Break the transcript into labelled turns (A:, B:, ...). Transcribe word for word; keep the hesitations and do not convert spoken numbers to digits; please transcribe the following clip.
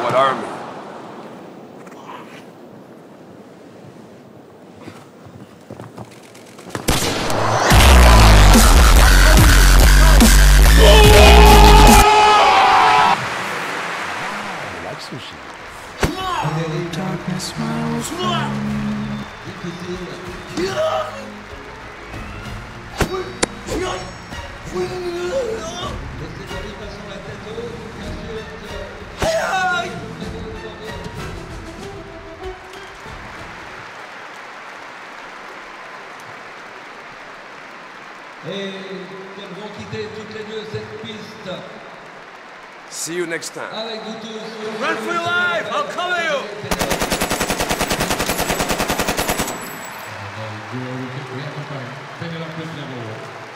A: What army?
B: Darkness smiles on
C: Et qu'elles vont quitter toutes les deux cette piste.
A: See you next time.
C: Avec vous tous.
A: Run for your life! I'll cover you!
D: Penelope Flambeau.